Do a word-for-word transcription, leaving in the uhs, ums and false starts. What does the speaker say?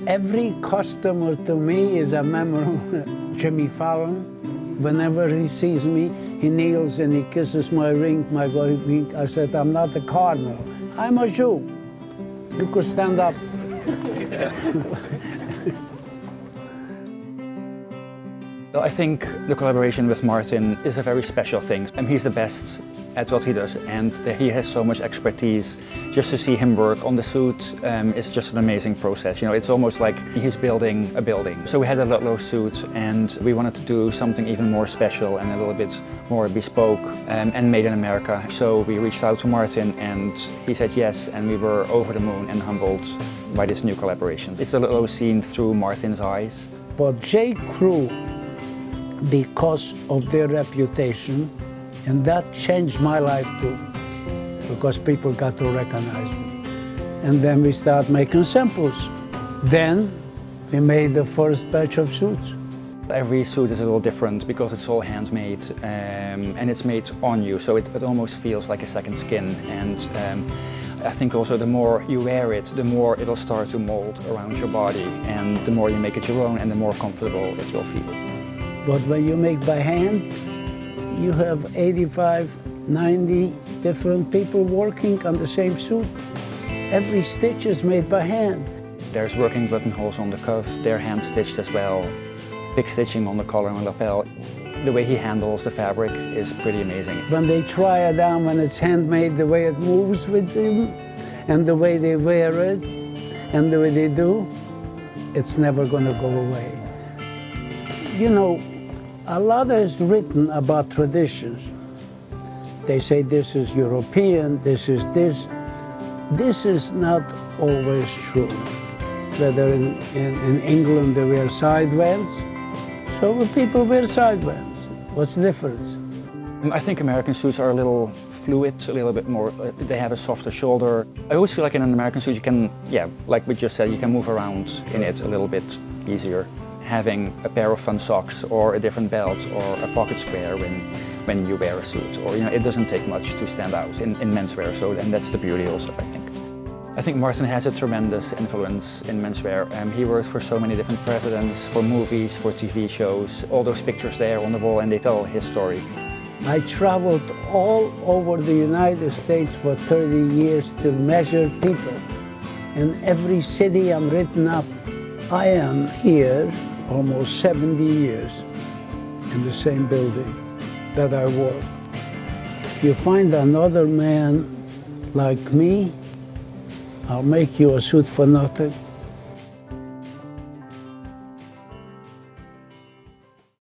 Every customer to me is a member of Jimmy Fallon. Whenever he sees me, he kneels and he kisses my ring, my ring. I said, I'm not a cardinal, I'm a Jew. You could stand up. I think the collaboration with Martin is a very special thing. And he's the best at what he does, and he has so much expertise. Just to see him work on the suit um, is just an amazing process. You know, it's almost like he's building a building. So we had a Ludlow suit, and we wanted to do something even more special and a little bit more bespoke um, and made in America. So we reached out to Martin, and he said yes, and we were over the moon and humbled by this new collaboration. It's the Ludlow seen through Martin's eyes. But J.Crew, because of their reputation, and that changed my life too, because people got to recognize me. And then we start making samples. Then we made the first batch of suits. Every suit is a little different because it's all handmade um, and it's made on you, so it, it almost feels like a second skin. And um, I think also the more you wear it, the more it'll start to mold around your body, and the more you make it your own and the more comfortable it will feel. But when you make by hand, you have eighty-five, ninety different people working on the same suit. Every stitch is made by hand. There's working buttonholes on the cuff, they're hand stitched as well. Big stitching on the collar and lapel. The way he handles the fabric is pretty amazing. When they try it on, when it's handmade, the way it moves with them, and the way they wear it, and the way they do, it's never gonna go away. You know, a lot is written about traditions. They say this is European, this is this. This is not always true. Whether in, in, in England they wear side bands, so the people wear side bands. What's the difference? I think American suits are a little fluid, a little bit more, uh, they have a softer shoulder. I always feel like in an American suit you can, yeah, like we just said, you can move around in it a little bit easier. Having a pair of fun socks or a different belt or a pocket square when, when you wear a suit. Or, you know, it doesn't take much to stand out in, in menswear, so, and that's the beauty also, I think. I think Martin has a tremendous influence in menswear. Um, he worked for so many different presidents, for movies, for T V shows. All those pictures there on the wall, and they tell his story. I traveled all over the United States for thirty years to measure people. In every city I'm written up. I am here almost seventy years in the same building that I work. If you find another man like me, I'll make you a suit for nothing.